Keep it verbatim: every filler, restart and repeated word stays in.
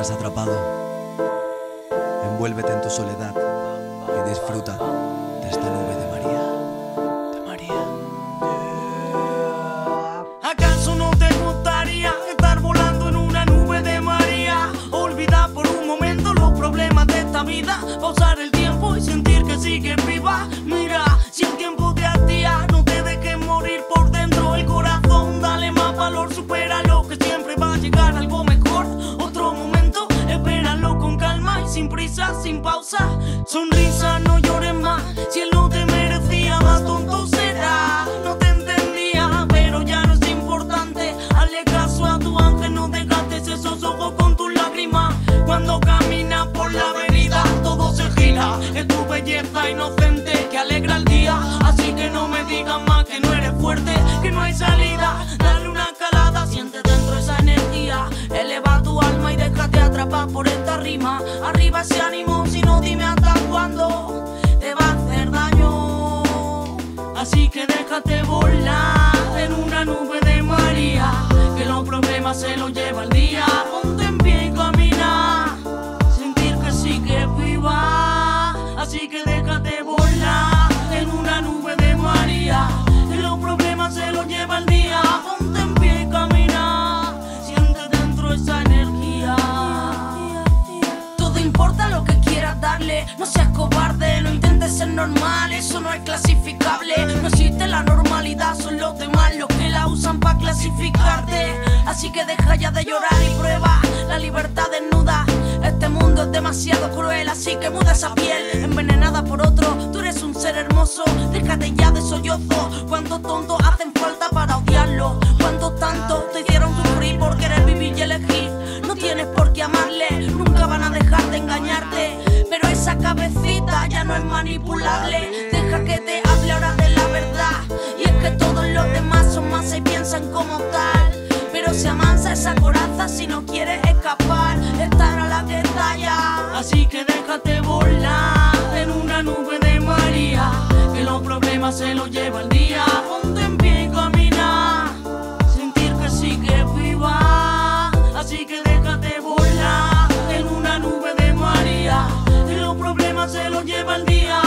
estás atrapado, envuélvete en tu soledad y disfruta de esta nube de María, de María. ¿Acaso no te gustaría estar volando en una nube de María? Olvidar por un momento los problemas de esta vida, pausar el tiempo y sentir que sigues viva. Mira, si el tiempo te hastía, no te dejes morir por dentro el corazón. Dale más valor, supéralo, que siempre va a llegar algo mejor. Otro momento, espéralo con calma y sin prisa, sin pausa. Sonrisa, no llores más, si él no te merecía, más tonto será. No te entendía, pero ya no es importante. Hazle caso a tu ángel, no desgastes esos ojos con tus lágrimas. Cuando caminas por la avenida, todo se gira. Es tu belleza inocente que alegra el día. Así que no me digas más que no eres fuerte, que no hay salida. Dale una calada, siente dentro esa energía. Eleva tu alma y déjate atrapar por esta rima. Arriba ese ánimo, si no dime hasta cuándo te va a hacer daño. Así que déjate volar en una nube de María, que los problemas se los lleva el día. Ponte en pie y camina, sentir que sigues viva. Así que déjate volar en una nube de María, que los problemas se los lleva el día. Ponte en pie y camina, siente dentro esa energía. Todo importa lo que quieras darle, no seas cobarde, no intentes ser normal, eso no es clasificable. No existe la normalidad, son los demás los que la usan para clasificarte. Así que deja ya de llorar y prueba la libertad desnuda. Este mundo es demasiado cruel, así que muda esa piel envenenada por otro. Tú eres un ser hermoso, déjate ya de sollozo. Cuántos tontos hacen falta para odiarlo, cuántos tantos te hicieron sufrir por querer vivir y elegir. No tienes por qué amarle, nunca van a dejar de engañarte, pero esa cabecita ya no es manipulable. Deja que te hable ahora de la verdad, y es que todos los demás son más y piensan como tal. Pero se amansa esa coraza si no quieres escapar, estar a la que talla. Así que déjate volar en una nube de María, que los problemas se los lleva el día. Ponte en pie y camina, sentir que sigues viva. Así que déjate volar en una nube de María, que los problemas se los lleva el día.